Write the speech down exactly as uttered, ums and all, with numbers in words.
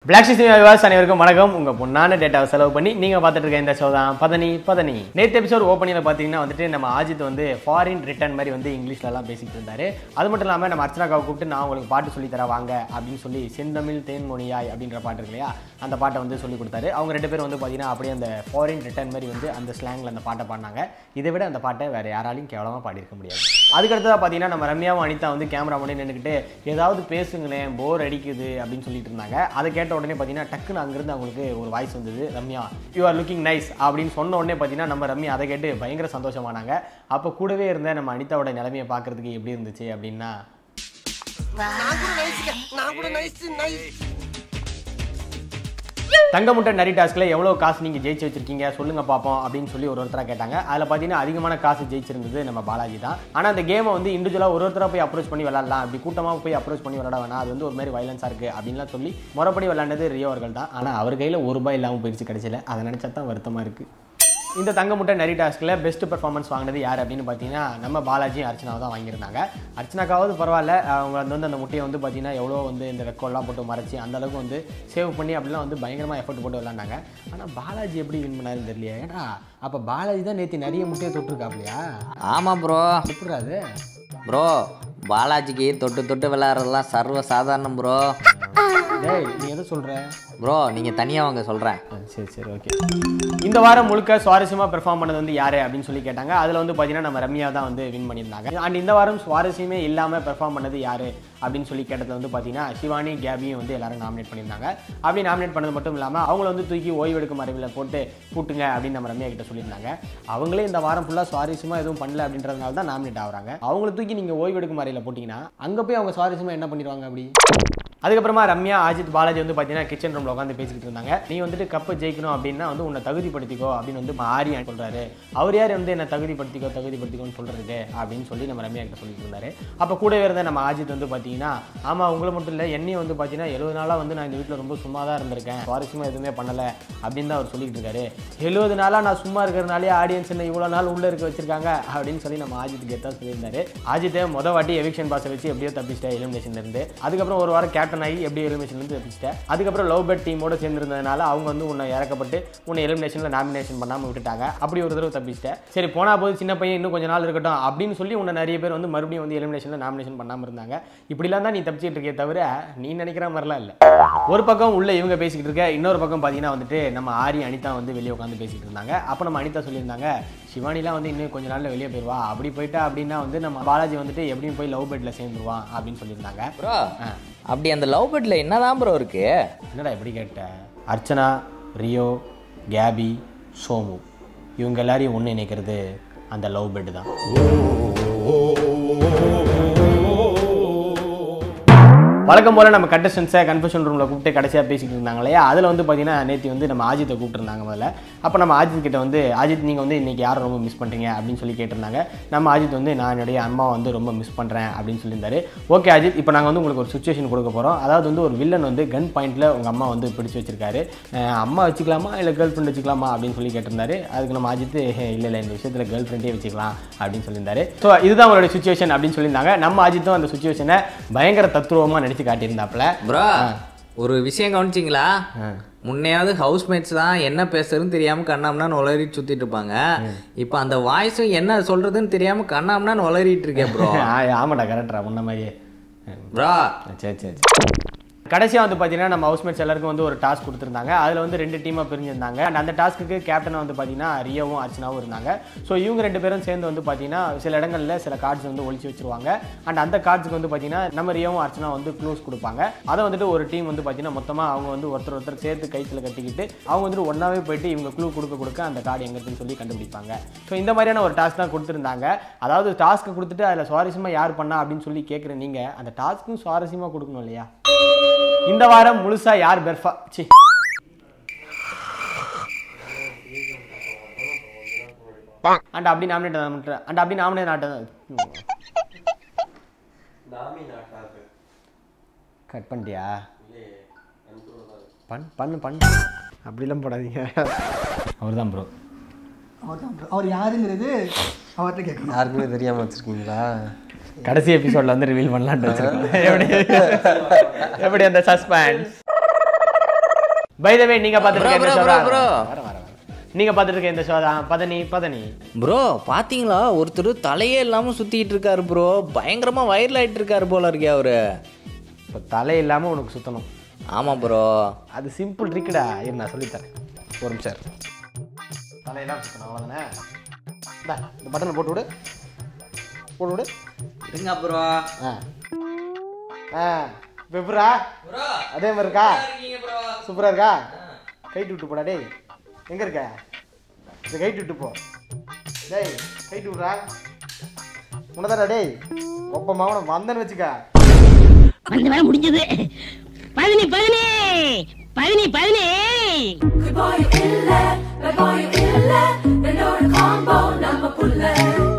Blacksheep viewers அனைவருக்கும் வணக்கம். உங்க பொன்னான டேட்டாவை செலவு பண்ணி நீங்க பார்த்துட்டு இருக்க இந்த ஷோ தான் பதனி பதனி. நேத்து எபிசோட் ஓப்பனிங்ல பாத்தீங்கன்னா வந்துட்டு நம்ம ஆஜித் வந்து ஃபாரின் ரிட்டர்ன் மாதிரி வந்து இங்கிலீஷ்ல எல்லாம் பேசிட்டு இருந்தாரு. அது மட்டும் இல்லாம நம்ம அர்ச்சனாக்காவை கூப்பிட்டு நான் உங்களுக்கு பாட்டு சொல்லி தர வாங்க அப்படின்னு சொல்லி செந்தமிழ் தேன்மொழியாய் அப்படின்ற பாட்டு இருக்கு இல்லையா, அந்த பாட்டை வந்து சொல்லி கொடுத்தாரு. அவங்க ரெண்டு பேரும் வந்து பாத்தீங்கன்னா அப்படியே அந்த ஃபாரின் ரிட்டர்ன் மாதிரி வந்து அந்த ஸ்லாங்ல அந்த பாட்டை பாடினாங்க. இதை விட அந்த பாட்டை வேற யாராலையும் கேவலமா பாடியிருக்க முடியாது. அதுக்கடுத்ததா பாத்தீங்கன்னா நம்ம ரம்யாவும் அனிதா வந்து கேமரா முன்னாடி நின்றுக்கிட்டு ஏதாவது பேசுங்களேன் போர் அடிக்குது அப்படின்னு சொல்லிட்டு இருந்தாங்க. அதை கேட்ட உடனே பார்த்தீங்கன்னா டக்குன்னு அங்கிருந்து அவங்களுக்கு ஒரு வாய்ஸ் வந்தது, Ramya you are looking nice அப்படின்னு சொன்ன உடனே பார்த்தீங்கன்னா நம்ம ரம்யா அதை கேட்டு பயங்கர சந்தோஷமானாங்க. அப்போ கூடவே இருந்த நம்ம அனிதாவோட நிலைமையை பார்க்கறதுக்கு எப்படி இருந்துச்சு அப்படின்னா, தங்க முட்டை நரி டாஸ்க்ல எவ்வளோ காசு நீங்கள் ஜெயிச்சு வச்சிருக்கீங்க சொல்லுங்க பார்ப்போம் அப்படின்னு சொல்லி ஒரு ஒருத்தராக கேட்டாங்க. அதில் பார்த்தீங்கன்னா அதிகமான காசு ஜெயிச்சிருந்தது நம்ம பாலாஜி தான். ஆனால் அந்த கேமை வந்து இண்டிவிஜுவலாக ஒரு ஒருத்தராக போய் அப்ரோச் பண்ணி விளாடலாம், அப்படி கூட்டமாக போய் அப்ரோச் பண்ணி விளாட வேணாம், அது வந்து ஒரு மாதிரி வயலன்ஸாக இருக்குது அப்படின்லாம் சொல்லி முறைப்படி விளாண்டது ரியோ அவர்கள் தான். ஆனால் அவர் கையில் ஒரு ரூபாய் இல்லாமல் போயிடுச்சு கடைசியில். அதை நினச்சா தான் வருத்தமாக இருக்குது. இந்த தங்க முட்டை நரி டாஸ்கில் பெஸ்ட் பெர்ஃபார்மன்ஸ் வாங்கினது யார் அப்படின்னு பார்த்தீங்கன்னா நம்ம பாலாஜி அர்ச்சனாவை தான் வாங்கியிருந்தாங்க. அர்ச்சனாக்காவது பரவாயில்ல, அவங்க வந்து அந்த முட்டையை வந்து பார்த்தீங்கன்னா எவ்வளோ வந்து இந்த ரெக்கார்ட்லாம் போட்டு மறைச்சி அந்தளவுக்கு வந்து சேவ் பண்ணி அப்படிலாம் வந்து பயங்கரமாக எஃபர்ட் போட்டு விளாண்டாங்க. ஆனால் பாலாஜி எப்படி வின் பண்ணாருன்னு தெரியலையா. ஏன்னா அப்போ பாலாஜி தான் நேற்று நிறைய முட்டையை தொட்டிருக்காப்லையா? ஆமாம் ப்ரோ. எப்படாது ப்ரோ பாலாஜிக்கு தொட்டு தொட்டு விளையாடுறதுலாம் சர்வ சாதாரணம் ப்ரோ. டேய் நீ எதை சொல்கிற ப்ரோ? நீங்கள் தனியாக வாங்க சொல்கிறேன். சரி சரி ஓகே. இந்த வாரம் முழுக்க சுவாரஸ்யமாக பெர்ஃபார்ம் பண்ணது வந்து யார் அப்படின்னு சொல்லி கேட்டாங்க. அதில் வந்து பார்த்தீங்கன்னா நம்ம ரம்யா தான் வந்து வின் பண்ணியிருந்தாங்க. அண்ட் இந்த வாரம் சுவாரஸ்யமே இல்லாமல் பெர்ஃபார்ம் பண்ணது யார் அப்படின்னு சொல்லி கேட்டது வந்து பார்த்தீங்கன்னா சிவானி கேபியும் வந்து எல்லாரும் நாமினேட் பண்ணியிருந்தாங்க. அப்படி நாமினேட் பண்ணது மட்டும் இல்லாமல் அவங்கள வந்து தூக்கி ஓய்வெடுக்கும் அறிவில் போட்டு கூட்டுங்க அப்படின்னு நம்ம ரம்யா கிட்ட சொல்லியிருந்தாங்க. அவங்களே இந்த வாரம் ஃபுல்லாக சுவாரஸ்யமாக எதுவும் பண்ணல அப்படின்றதுனால தான் நாமினேட் ஆகுறாங்க. அவங்கள தூக்கி நீங்கள் ஓய்வெடுக்கும் அறிவில் போட்டிங்கன்னா அங்கே போய் அவங்க சுவாரஸ்யமாக என்ன பண்ணிடுவாங்க அப்படி. அதுக்கப்புறமா ரம்யா அஜித் பாலாஜி வந்து பார்த்தீங்கன்னா கிச்சன் ரூமில் உட்காந்து பேசிக்கிட்டு இருந்தாங்க. நீ வந்துட்டு கப்பை ஜெயிக்கணும் அப்படின்னா வந்து உன்னை தகுதிப்படுத்திக்கோ அப்படின்னு வந்து ஆரியா சொல்கிறாரு. அவர் யார் வந்து என்ன தகுதிப்படுத்திக்கோ தகுதிப்படுத்திக்கோன்னு சொல்கிறது அப்படின்னு சொல்லி நம்ம ரம்யா கிட்ட சொல்லிட்டு இருந்தாரு. அப்போ கூடவே இருந்த நம்ம அஜித் வந்து பார்த்தீங்கன்னா ஆமாம் உங்களை மட்டும் இல்லை என்னையும் வந்து பார்த்தீங்கன்னா எழுபது நாளாக வந்து நான் இந்த வீட்டில் ரொம்ப சும்மா தான் இருந்திருக்கேன், சுவாரஸ்யமாக எதுவுமே பண்ணலை அப்படின்னு தான் அவர் சொல்லிட்டு இருக்காரு. எழுபது நாளாக நான் சும்மா இருக்கிறதுனாலே ஆடியன்ஸ் என்ன இவ்வளோ நாள் உள்ளே இருக்க வச்சிருக்காங்க அப்படின்னு சொல்லி நம்ம அஜித்துக்கு எத்தான் சொல்லியிருந்தாரு. அஜித்தை மொதல் வாட்டி எவிக்ஷன் பாஸை வச்சு எப்படியோ தப்பிச்சிட்டேன் எலிமினேஷன்ல இருந்து. அதுக்கப்புறம் ஒரு வாரம் கேப்டன் ஆகி எப்படி எலிமினேஷன்லேருந்து தப்பிச்சிட்டேன். அதுக்கப்புறம் லவ் பெட் டீமோட சேர்ந்துருந்ததுனால அவங்க வந்து உன்னை இறக்கப்பட்டு உன்னை எலிமினேஷனில் நாமினேஷன் பண்ணாமல் விட்டுட்டாங்க. அப்படி ஒரு தடவை தப்பிச்சிட்டேன். சரி போனா போது சின்ன பையன் இன்னும் கொஞ்சம் நாள் இருக்கட்டும் அப்படின்னு சொல்லி உன்னை நிறைய பேர் வந்து மறுபடியும் வந்து எலிமினேஷனில் நாமினேஷன் பண்ணாமல் இருந்தாங்க. இப்படிலாம் தான் நீ தப்பிச்சிட்டு இருக்கே தவிர நீ நினைக்கிற மாதிரிலாம் இல்லை. ஒரு பக்கம் உள்ள இவங்க பேசிக்கிட்டு இருக்க, இன்னொரு பக்கம் பார்த்தீங்கன்னா வந்துட்டு நம்ம ஆரி அனிதா வந்து வெளியே உட்காந்து பேசிக்கிட்டு இருந்தாங்க. அப்போ நம்ம அனிதா சொல்லியிருந்தாங்க சிவானிலாம் வந்து இன்னும் கொஞ்ச நாளில் வெளியே போயிடுவா, அப்படி போயிட்டா அப்படின்னா வந்து நம்ம பாலாஜி வந்துட்டு எப்படியும் போய் லவ் பெட்டில் சேர்ந்துருவான் அப்படின்னு சொல்லியிருந்தாங்க. ப்ரோ அப்படி அந்த லவ் பெட்டில் என்னதான் ப்ரோ இருக்கு? என்னடா எப்படி கேட்ட? அர்ச்சனா, ரியோ, கேபி, சோமு இவங்க எல்லாரையும் ஒன்று இணைக்கிறது அந்த லவ் பெட் தான். வழக்கம் போல் நம்ம கண்டஸ்டன்ஸை கன்ஃபெஷன் ரூமில் கூப்பிட்டு கடைசியாக பேசிக்கிட்டு இருந்தாங்க இல்லையா, அதில் வந்து பார்த்தீங்கன்னா நேற்று வந்து நம்ம அஜித்தை கூப்பிட்டுருந்தாங்க முதல்ல. அப்போ நம்ம அஜித் கிட்ட வந்து அஜித் நீங்கள் வந்து இன்றைக்கி யாரை ரொம்ப மிஸ் பண்ணுறீங்க அப்படின்னு சொல்லி கேட்டிருந்தாங்க. நம்ம அஜித் வந்து நான் என்னுடைய அம்மா வந்து ரொம்ப மிஸ் பண்ணுறேன் அப்படின்னு சொல்லியிருந்தாரு. ஓகே அஜித், இப்போ நாங்கள் வந்து உங்களுக்கு ஒரு சுச்சுவேஷன் கொடுக்க போகிறோம். அதாவது வந்து ஒரு வில்லன் வந்து கன் பாயிண்டில் உங்கள் அம்மா வந்து பிடிச்சி வச்சிருக்காரு, அம்மா வச்சுக்கலாமா இல்லை கேர்ள் ஃப்ரெண்ட் வச்சுக்கலாமா அப்படின்னு சொல்லி கேட்டிருந்தாரு. அதுக்கு நம்ம அஜித் இல்லை இல்லை இந்த விஷயத்தில் கேர்ள் ஃப்ரெண்டே வச்சுக்கலாம் அப்படின்னு சொல்லியிருந்தாரு. ஸோ இதுதான் அவங்களுடைய சுச்சுவேஷன் அப்படின்னு சொல்லியிருந்தாங்க. நம்ம அஜித்தும் அந்த சுச்சுவேஷனை பயங்கர தத்துருவமாக நடிச்சு காட்டியிருந்தாப்ல. ப்ரோ ஒரு விஷயம் கவனிச்சிங்களா? முன்னையாவது ஹவுஸ்மேட்ஸ் தான் என்ன பேசுறதுன்னு தெரியாம கண்ணாம்னான்னு உளறி சுத்திட்டு இருப்பாங்க. இப்போ அந்த வாய்ஸும் என்ன சொல்றதுன்னு தெரியாம கண்ணாம்னான்னு உளறிட்டு இருக்கேன் ப்ரோ. ஆமாடா கரெக்டா முன்ன மாதிரியே ப்ரோ. சரி சரி கடைசியாக வந்து பார்த்தீங்கன்னா நம்ம ஹவுஸ்மேட்ஸ் எல்லாருக்கும் வந்து ஒரு டாஸ்க் கொடுத்துருந்தாங்க. அதில் வந்து ரெண்டு டீமாக பிரிஞ்சிருந்தாங்க. அண்ட் அந்த டாஸ்க்கு கேப்டனாக வந்து பார்த்தீங்கன்னா ரியோவும் அர்ச்சனாவும் இருந்தாங்க. ஸோ இவங்க ரெண்டு பேரும் சேர்ந்து வந்து பார்த்தீங்கன்னா சில இடங்களில் சில கார்ட்ஸ் வந்து ஒழிச்சு வச்சிருவாங்க. அண்ட் அந்த கார்ட்ஸுக்கு வந்து பார்த்தீங்கன்னா நம்ம ரியோவும் அர்ச்சனா வந்து க்ளூஸ் கொடுப்பாங்க. அதை வந்துட்டு ஒரு டீம் வந்து பார்த்தீங்கன்னா மொத்தமாக அவங்க வந்து ஒருத்தர் ஒருத்தர் சேர்த்து கைத்தில் கட்டிக்கிட்டு அவங்க வந்துட்டு ஒன்றாவே போயிட்டு இவங்க க்ளூ கொடுக்க கொடுக்க அந்த கார்டு எங்கே இருக்குன்னு சொல்லி கண்டுபிடிப்பாங்க. ஸோ இந்த மாதிரியான ஒரு டாஸ்க் தான் கொடுத்துருந்தாங்க. அதாவது டாஸ்க்கு கொடுத்துட்டு அதில் சுவாரஸ்யமாக யார் பண்ணா அப்படின்னு சொல்லி கேட்குற நீங்கள் அந்த டாஸ்க்கும் சுவாரஸ்யமாக கொடுக்கணும் இல்லையா? இந்த வாரம் முழுசா யார் பெர்ஃபா சி அண்ட் அப்படி நாமினேட் அண்ட் அப்படி நாமினேட் நாட்டது கட் பண்ணிட்டியா? பண் பண்ணு பண்ணு அப்படிலாம் போடாதீங்க. அவர் தான் ப்ரோ. அவர் தான் ப்ரோ. அவர் யாருங்கிறது அவர்கிட்ட கேட்கணும். யாருக்குமே தெரியாமல் வச்சுருக்கீங்களா? கடைசி எபிசோட்ல வந்து ரிவீல் பண்ணலாம்னு வச்சிருக்கோம். எப்படி எப்படி அந்த சஸ்பென்ஸ் பை த வே நீங்க பார்த்துட்டு இருக்க இந்த ஷோ தான் bro. வர வர நீங்க பார்த்துட்டு இருக்க இந்த ஷோ தான் பதனி பதனி. ப்ரோ பாத்தீங்களா ஒருத்தர் தலையே இல்லாம சுத்திட்டு இருக்காரு ப்ரோ. பயங்கரமா வைரல் ஆயிட்டு இருக்காரு போல இருக்கே அவரு. இப்போ தலை இல்லாம உனக்கு சுத்தணும். ஆமா ப்ரோ. அது சிம்பிள் ட்ரிக்குடா. இரு நான் சொல்லித்தரேன் ஒரு நிமிஷம். தலையெல்லாம் சுத்தணும் அவ்வளோதானே. இந்தா இந்த பட்டனை போட்டு விடு போட்டு விடு. இருங்க ப்ரோ. ஆ ஆ பெப்பரா அதே மாதிரி இருக்கா? சூப்பராக இருக்கா? கைட்டு விட்டு போடா டேய். எங்கே இருக்க? இந்த கைட்டு விட்டு போ டேய். கைட்டு விட்றா உனதாடா டேய். ஒப்ப மாவன வந்தன்னு வச்சுக்கா. அந்த வேலை முடிஞ்சது. பதினி பதினி பதினி பதினி Good boy, illa, bad boy, illa, the Lord combo, number puller.